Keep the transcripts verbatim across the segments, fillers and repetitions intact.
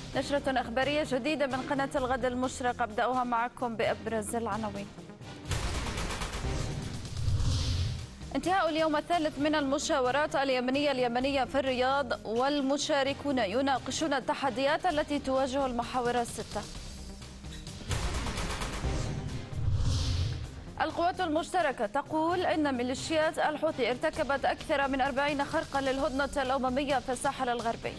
نشرة إخبارية جديدة من قناة الغد المشرق، أبدأها معكم بأبرز العناوين. انتهاء اليوم الثالث من المشاورات اليمنية اليمنية في الرياض، والمشاركون يناقشون التحديات التي تواجه المحاور الستة. القوات المشتركة تقول إن ميليشيات الحوثي ارتكبت أكثر من أربعين خرقا للهدنة الأممية في الساحل الغربي.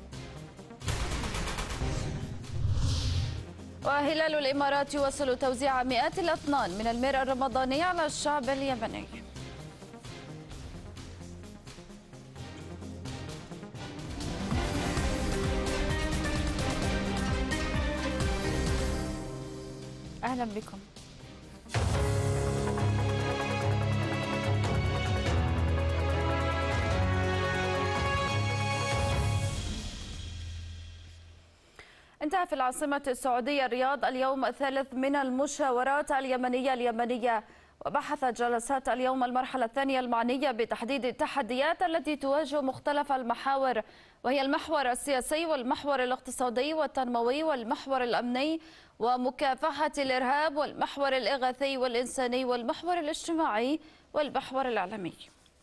وهلال الإمارات يواصل توزيع مئات الأطنان من المرء الرمضاني على الشعب اليمني. أهلا بكم. انتهى في العاصمة السعودية الرياض اليوم الثالث من المشاورات اليمنية اليمنية، وبحثت جلسات اليوم المرحلة الثانية المعنية بتحديد التحديات التي تواجه مختلف المحاور، وهي المحور السياسي والمحور الاقتصادي والتنموي والمحور الأمني ومكافحة الإرهاب والمحور الإغاثي والإنساني والمحور الاجتماعي والمحور الإعلامي.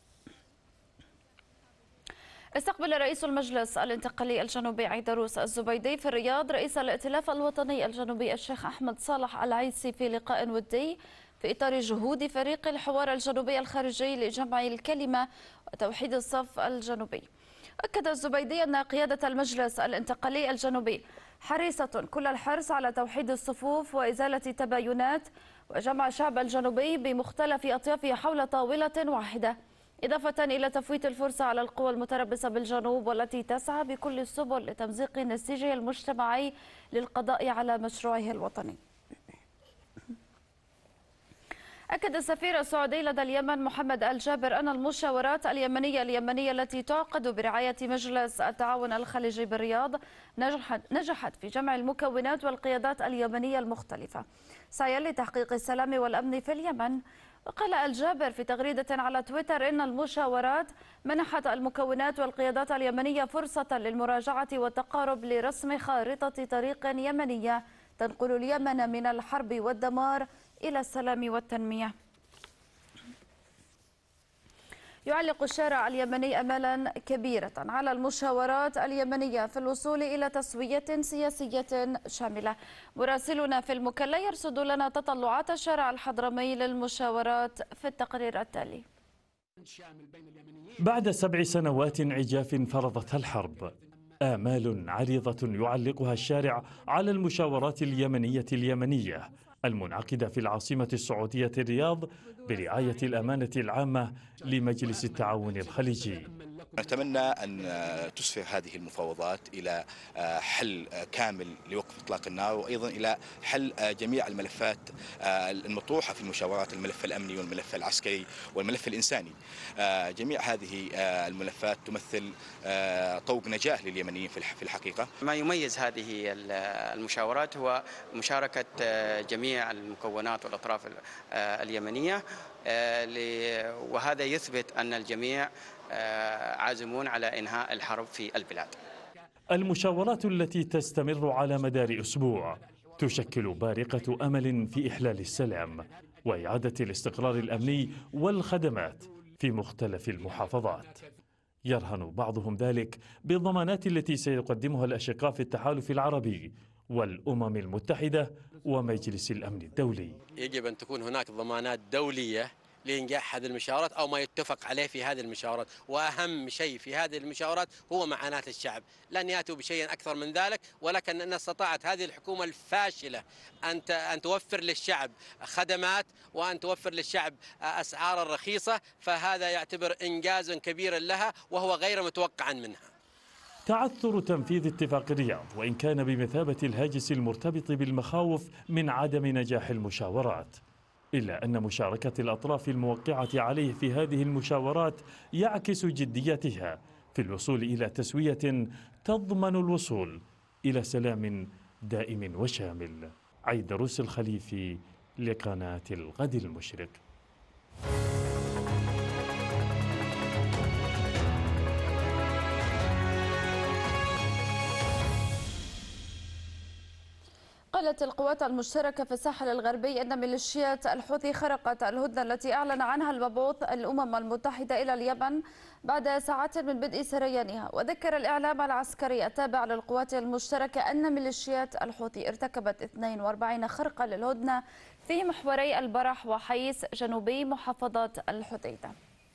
استقبل رئيس المجلس الانتقالي الجنوبي عيدروس الزبيدي في الرياض رئيس الائتلاف الوطني الجنوبي الشيخ أحمد صالح العيسي في لقاء ودي في إطار جهود فريق الحوار الجنوبي الخارجي لجمع الكلمة وتوحيد الصف الجنوبي. أكد الزبيدي أن قيادة المجلس الانتقالي الجنوبي حريصة كل الحرص على توحيد الصفوف وإزالة تباينات وجمع الشعب الجنوبي بمختلف أطيافه حول طاولة واحدة، إضافة إلى تفويت الفرصة على القوى المتربصة بالجنوب والتي تسعى بكل السبل لتمزيق نسيجه المجتمعي للقضاء على مشروعه الوطني. أكد السفير السعودي لدى اليمن محمد الجابر أن المشاورات اليمنية اليمنية التي تعقد برعاية مجلس التعاون الخليجي بالرياض نجحت نجحت في جمع المكونات والقيادات اليمنية المختلفة سعيا لتحقيق السلام والأمن في اليمن. وقال الجابر في تغريدة على تويتر إن المشاورات منحت المكونات والقيادات اليمنية فرصة للمراجعة والتقارب لرسم خارطة طريق يمنية تنقل اليمن من الحرب والدمار إلى السلام والتنمية. يعلق الشارع اليمني أمالا كبيرة على المشاورات اليمنية في الوصول إلى تسوية سياسية شاملة. مراسلنا في المكلا يرصد لنا تطلعات الشارع الحضرمي للمشاورات في التقرير التالي. بعد سبع سنوات عجاف فرضتها الحرب، آمال عريضة يعلقها الشارع على المشاورات اليمنية اليمنية المنعقدة في العاصمة السعودية الرياض برعاية الأمانة العامة لمجلس التعاون الخليجي. نتمنى أن تسفر هذه المفاوضات إلى حل كامل لوقف إطلاق النار، وأيضا إلى حل جميع الملفات المطروحة في المشاورات، الملف الأمني والملف العسكري والملف الإنساني. جميع هذه الملفات تمثل طوق نجاة لليمنيين في الحقيقة. ما يميز هذه المشاورات هو مشاركة جميع المكونات والأطراف اليمنية، وهذا يثبت أن الجميع عازمون على إنهاء الحرب في البلاد. المشاورات التي تستمر على مدار أسبوع تشكل بارقة أمل في إحلال السلام وإعادة الاستقرار الأمني والخدمات في مختلف المحافظات. يرهن بعضهم ذلك بالضمانات التي سيقدمها الأشقاء في التحالف العربي والأمم المتحدة ومجلس الأمن الدولي. يجب أن تكون هناك ضمانات دولية لإنجاح هذه المشاورات أو ما يتفق عليه في هذه المشاورات، وأهم شيء في هذه المشاورات هو معاناة الشعب. لن يأتوا بشيء أكثر من ذلك، ولكن أن استطاعت هذه الحكومة الفاشلة أن أن توفر للشعب خدمات وأن توفر للشعب أسعارا رخيصة، فهذا يعتبر إنجازا كبيرا لها وهو غير متوقع منها. تعثر تنفيذ اتفاق الرياض وإن كان بمثابة الهاجس المرتبط بالمخاوف من عدم نجاح المشاورات، إلا أن مشاركة الأطراف الموقعة عليه في هذه المشاورات يعكس جديتها في الوصول إلى تسوية تضمن الوصول إلى سلام دائم وشامل. عيدروس الخليفي لقناة الغد المشرق. قالت القوات المشتركة في الساحل الغربي أن ميليشيات الحوثي خرقت الهدنة التي أعلن عنها المبعوث الأمم المتحدة إلى اليمن بعد ساعات من بدء سريانها. وذكر الإعلام العسكري التابع للقوات المشتركة أن ميليشيات الحوثي ارتكبت اثنين وأربعين خرقة للهدنة في محوري البرح وحيس جنوبي محافظة الحديدة.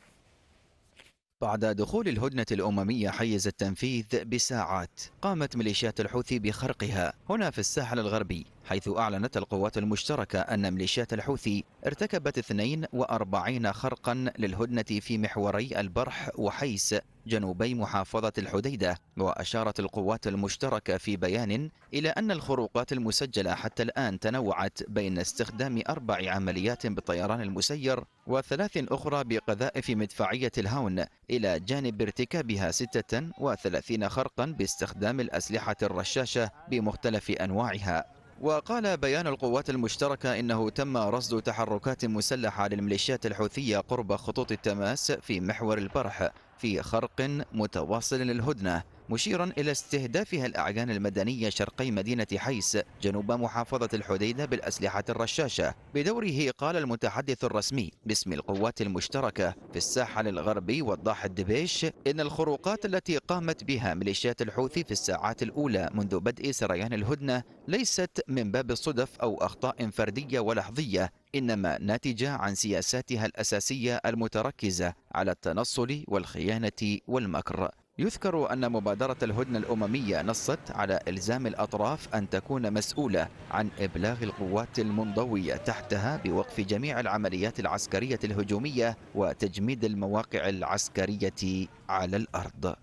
بعد دخول الهدنة الأممية حيز التنفيذ بساعات، قامت ميليشيات الحوثي بخرقها هنا في الساحل الغربي، حيث أعلنت القوات المشتركة أن ميليشيات الحوثي ارتكبت اثنين وأربعين خرقا للهدنة في محوري البرح وحيس جنوبي محافظة الحديدة. وأشارت القوات المشتركة في بيان إلى أن الخروقات المسجلة حتى الآن تنوعت بين استخدام أربع عمليات بالطيران المسير وثلاث أخرى بقذائف مدفعية الهاون، إلى جانب ارتكابها ستة وثلاثين خرقا باستخدام الأسلحة الرشاشة بمختلف أنواعها. وقال بيان القوات المشتركة إنه تم رصد تحركات مسلحة للميليشيات الحوثية قرب خطوط التماس في محور البرح في خرق متواصل للهدنة، مشيرا إلى استهدافها الأعيان المدنية شرقي مدينة حيس جنوب محافظة الحديدة بالأسلحة الرشاشة. بدوره قال المتحدث الرسمي باسم القوات المشتركة في الساحل الغربي وضاح الدبيش إن الخروقات التي قامت بها ميليشيات الحوثي في الساعات الأولى منذ بدء سريان الهدنة ليست من باب الصدف أو أخطاء فردية ولحظية، إنما ناتجة عن سياساتها الأساسية المتركزة على التنصل والخيانة والمكر. يذكر أن مبادرة الهدنة الأممية نصت على إلزام الأطراف أن تكون مسؤولة عن إبلاغ القوات المنضوية تحتها بوقف جميع العمليات العسكرية الهجومية وتجميد المواقع العسكرية على الأرض.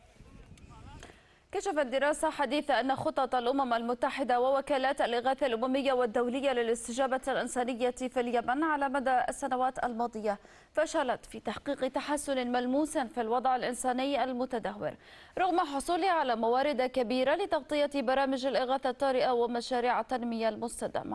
كشفت دراسة حديثة أن خطط الأمم المتحدة ووكالات الإغاثة الأممية والدولية للاستجابة الإنسانية في اليمن على مدى السنوات الماضية فشلت في تحقيق تحسن ملموس في الوضع الإنساني المتدهور، رغم حصولها على موارد كبيرة لتغطية برامج الإغاثة الطارئة ومشاريع التنمية المستدامة.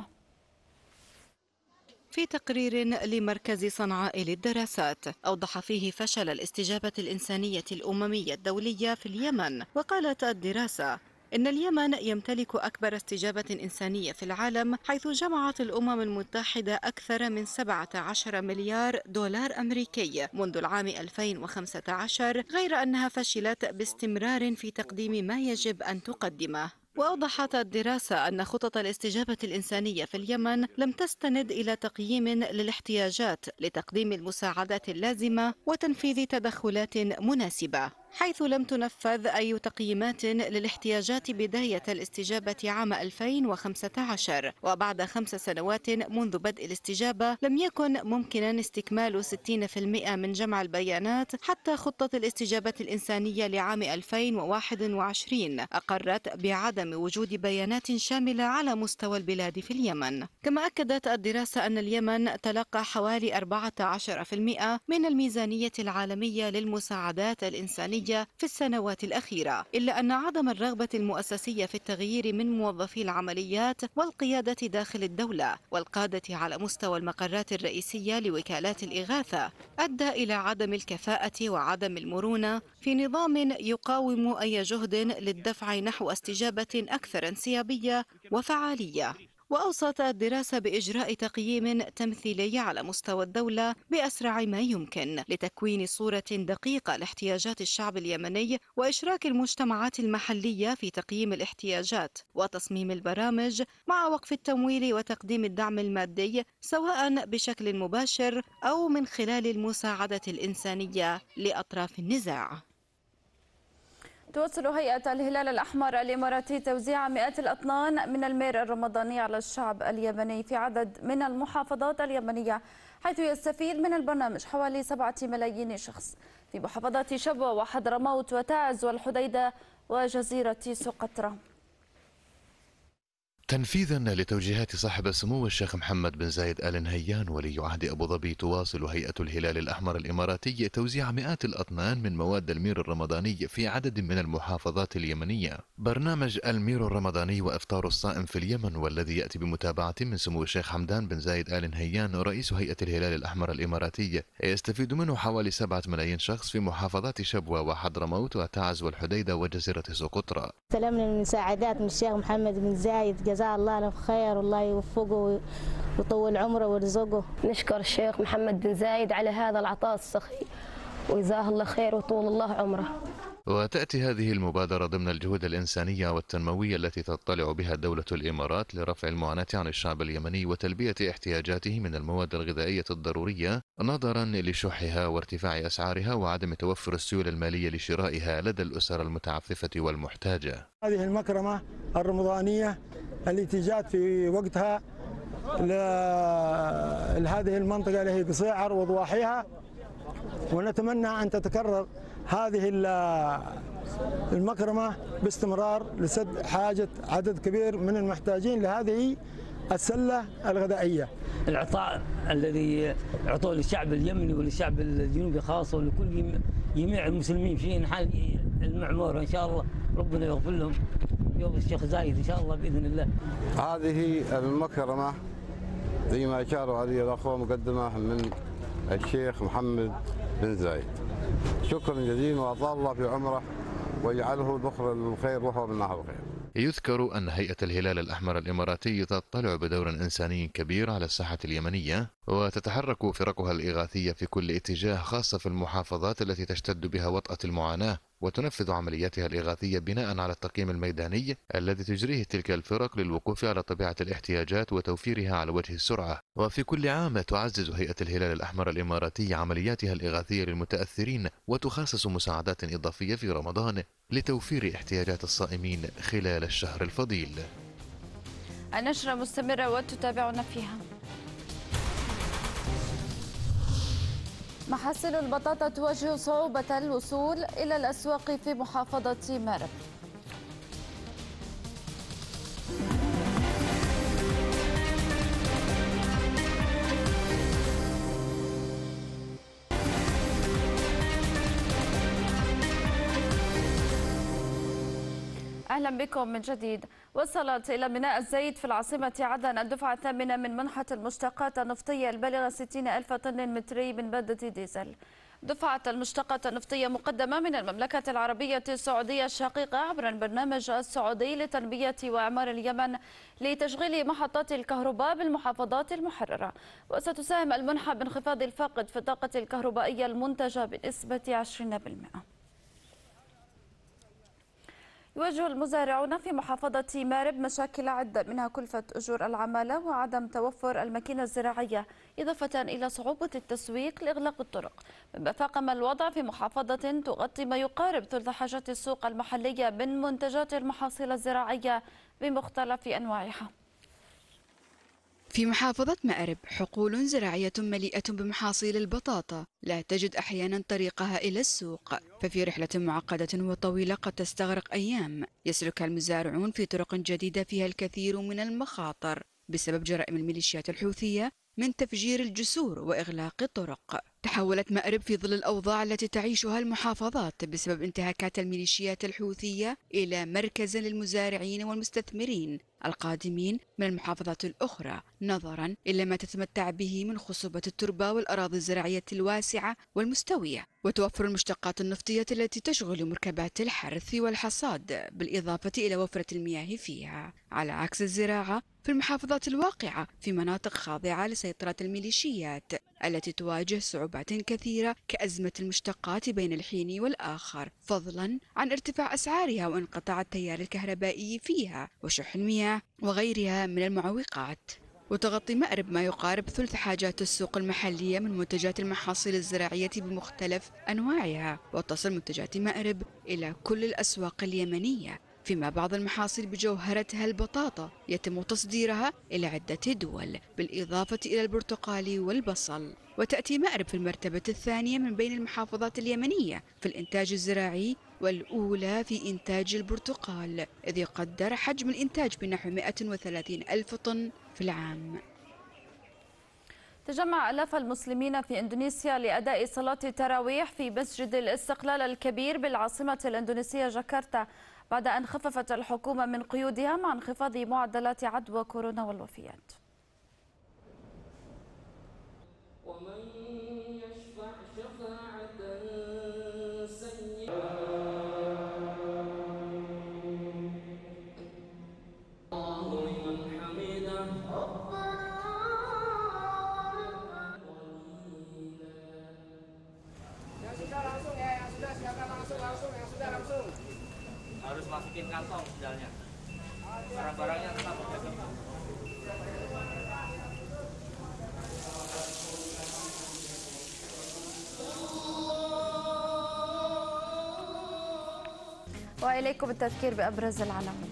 في تقرير لمركز صنعاء للدراسات أوضح فيه فشل الاستجابة الإنسانية الأممية الدولية في اليمن. وقالت الدراسة إن اليمن يمتلك أكبر استجابة إنسانية في العالم، حيث جمعت الأمم المتحدة أكثر من سبعة عشر مليار دولار أمريكي منذ العام ألفين وخمسة عشر، غير أنها فشلت باستمرار في تقديم ما يجب أن تقدمه. وأوضحت الدراسة أن خطط الاستجابة الإنسانية في اليمن لم تستند إلى تقييم للاحتياجات لتقديم المساعدات اللازمة وتنفيذ تدخلات مناسبة، حيث لم تنفذ أي تقييمات للاحتياجات بداية الاستجابة عام ألفين وخمسة عشر. وبعد خمس سنوات منذ بدء الاستجابة لم يكن ممكنا استكمال ستين بالمئة من جمع البيانات حتى خطة الاستجابة الإنسانية لعام ألفين وواحد وعشرين أقرت بعدم وجود بيانات شاملة على مستوى البلاد في اليمن. كما أكدت الدراسة أن اليمن تلقى حوالي أربعة عشر بالمئة من الميزانية العالمية للمساعدات الإنسانية في السنوات الأخيرة، إلا أن عدم الرغبة المؤسسية في التغيير من موظفي العمليات والقيادة داخل الدولة والقادة على مستوى المقرات الرئيسية لوكالات الإغاثة أدى إلى عدم الكفاءة وعدم المرونة في نظام يقاوم أي جهد للدفع نحو استجابة أكثر انسيابية وفعالية. وأوصت الدراسة بإجراء تقييم تمثيلي على مستوى الدولة بأسرع ما يمكن لتكوين صورة دقيقة لاحتياجات الشعب اليمني وإشراك المجتمعات المحلية في تقييم الاحتياجات وتصميم البرامج، مع وقف التمويل وتقديم الدعم المادي سواء بشكل مباشر أو من خلال المساعدة الإنسانية لأطراف النزاع. تواصل هيئة الهلال الأحمر الإماراتي توزيع مئات الأطنان من المير الرمضاني على الشعب اليمني في عدد من المحافظات اليمنية، حيث يستفيد من البرنامج حوالي سبعة ملايين شخص في محافظات شبوة وحضرموت وتعز والحديدة وجزيرة سقطرى. تنفيذا لتوجيهات صاحب السمو الشيخ محمد بن زايد آل نهيان ولي عهد أبو ظبي، تواصل هيئة الهلال الأحمر الإماراتي توزيع مئات الأطنان من مواد المير الرمضاني في عدد من المحافظات اليمنية. برنامج المير الرمضاني وإفطار الصائم في اليمن، والذي يأتي بمتابعة من سمو الشيخ حمدان بن زايد آل نهيان رئيس هيئة الهلال الأحمر الإماراتي، يستفيد منه حوالي سبعة ملايين شخص في محافظات شبوة وحضرموت وتعز والحديدة وجزيرة سقطرى. استلمنا المساعدات من الشيخ محمد بن زايد جزاه الله له خير والله يوفقه ويطول عمره ويرزقه. نشكر الشيخ محمد بن زايد على هذا العطاء السخي وجزاه الله خير وطول الله عمره. وتأتي هذه المبادرة ضمن الجهود الإنسانية والتنموية التي تطلع بها دولة الإمارات لرفع المعاناة عن الشعب اليمني وتلبية احتياجاته من المواد الغذائية الضرورية نظرا لشحها وارتفاع أسعارها وعدم توفر السيولة المالية لشرائها لدى الأسر المتعففة والمحتاجة. هذه المكرمة الرمضانية التي جاءت في وقتها لهذه المنطقة اللي هي قصيعر وضواحيها، ونتمنى أن تتكرر هذه المكرمة باستمرار لسد حاجة عدد كبير من المحتاجين لهذه السلة الغذائية. العطاء الذي عطوه للشعب اليمني وللشعب الجنوبي خاصة ولكل جميع المسلمين في أنحاء المعمورة، إن شاء الله ربنا يغفر لهم يوم الشيخ زايد إن شاء الله بإذن الله. هذه المكرمة زي ما أشاروا عليه الأخوة مقدمة من الشيخ محمد بن زايد، شكرا جزيلا وأطال الله في عمره ويجعله ذخر للخير وهو من أهل الخير. يذكر أن هيئة الهلال الأحمر الإماراتي تطلع بدور إنساني كبير على الساحة اليمنية، وتتحرك فرقها الإغاثية في كل اتجاه خاصة في المحافظات التي تشتد بها وطأة المعاناة، وتنفذ عملياتها الإغاثية بناء على التقييم الميداني الذي تجريه تلك الفرق للوقوف على طبيعة الاحتياجات وتوفيرها على وجه السرعة. وفي كل عام تعزز هيئة الهلال الأحمر الإماراتي عملياتها الإغاثية للمتأثرين وتخصص مساعدات إضافية في رمضان لتوفير احتياجات الصائمين خلال الشهر الفضيل. النشرة مستمرة وتتابعنا فيها. محاصيل البطاطا تواجه صعوبة الوصول إلى الأسواق في محافظة مأرب. أهلا بكم من جديد. وصلت إلى ميناء الزيت في العاصمة عدن الدفعة الثامنة من منحة المشتقات النفطية البالغة ستين ألف طن متري من مادة ديزل. دفعة المشتقات النفطية مقدمة من المملكة العربية السعودية الشقيقة عبر البرنامج السعودي لتنمية وإعمار اليمن لتشغيل محطات الكهرباء بالمحافظات المحررة. وستساهم المنحة بانخفاض الفاقد في الطاقة الكهربائية المنتجة بنسبة عشرين بالمئة. يواجه المزارعون في محافظة مأرب مشاكل عدة منها كلفة أجور العمالة وعدم توفر الماكينة الزراعية، إضافة إلى صعوبة التسويق لإغلاق الطرق، مما فاقم الوضع في محافظة تغطي ما يقارب ثلث حاجات السوق المحلية من منتجات المحاصيل الزراعية بمختلف أنواعها. في محافظة مأرب حقول زراعية مليئة بمحاصيل البطاطا لا تجد أحيانا طريقها إلى السوق، ففي رحلة معقدة وطويلة قد تستغرق أيام يسلكها المزارعون في طرق جديدة فيها الكثير من المخاطر بسبب جرائم الميليشيات الحوثية من تفجير الجسور وإغلاق الطرق. تحولت مأرب في ظل الأوضاع التي تعيشها المحافظات بسبب انتهاكات الميليشيات الحوثية إلى مركز للمزارعين والمستثمرين القادمين من المحافظات الأخرى، نظرا إلى ما تتمتع به من خصوبة التربة والأراضي الزراعية الواسعة والمستوية، وتوفر المشتقات النفطية التي تشغل مركبات الحرث والحصاد، بالإضافة إلى وفرة المياه فيها، على عكس الزراعة في المحافظات الواقعة في مناطق خاضعة لسيطرة الميليشيات التي تواجه صعوبات كثيرة كأزمة المشتقات بين الحين والآخر، فضلا عن ارتفاع أسعارها وانقطاع التيار الكهربائي فيها وشح المياه وغيرها من المعوقات. وتغطي مأرب ما يقارب ثلث حاجات السوق المحلية من منتجات المحاصيل الزراعية بمختلف أنواعها، وتصل منتجات مأرب إلى كل الأسواق اليمنية، فيما بعض المحاصيل بجوهرتها البطاطا يتم تصديرها إلى عدة دول، بالإضافة إلى البرتقال والبصل. وتأتي مأرب في المرتبة الثانية من بين المحافظات اليمنية في الإنتاج الزراعي، والأولى في إنتاج البرتقال، إذ يقدر حجم الإنتاج بنحو مئة وثلاثين ألف طن في العام. تجمع آلاف المسلمين في إندونيسيا لأداء صلاة التراويح في مسجد الاستقلال الكبير بالعاصمة الإندونيسية جاكرتا، بعد أن خففت الحكومة من قيودها مع انخفاض معدلات عدوى كورونا والوفيات. ومن يشفع شفاعة سيئة الله لمن kantong sendalnya. Barang-barangnya tetap terjaga. وإليكم التذكير بأبرز العناوين.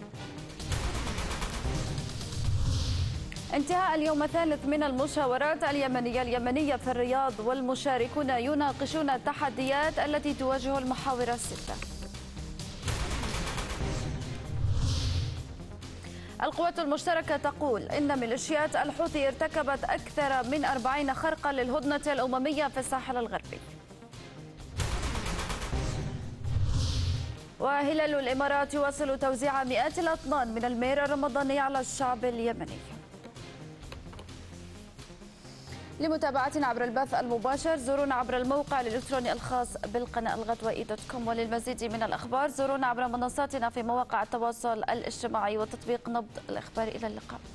انتهاء اليوم الثالث من المشاورات اليمنية اليمنية في الرياض، والمشاركون يناقشون التحديات التي تواجه المحاور الستة. القوات المشتركة تقول إن ميليشيات الحوثي ارتكبت أكثر من أربعين خرقا للهدنة الأممية في الساحل الغربي. وهلال الإمارات يواصل توزيع مئات الأطنان من المير الرمضاني على الشعب اليمني. لمتابعتنا عبر البث المباشر زورونا عبر الموقع الإلكتروني الخاص بالقناة الغدوائي دوت كوم، وللمزيد من الأخبار زورونا عبر منصاتنا في مواقع التواصل الاجتماعي وتطبيق نبض الإخبار. إلى اللقاء.